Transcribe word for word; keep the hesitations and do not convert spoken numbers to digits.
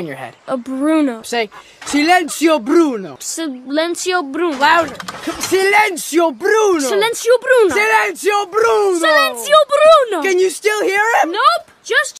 in your head. A Bruno. Say, Silenzio Bruno. Silencio Bruno. Louder. Silenzio Bruno. Silencio Bruno. Silenzio Bruno. Silencio Bruno. Can you still hear him? Nope. Just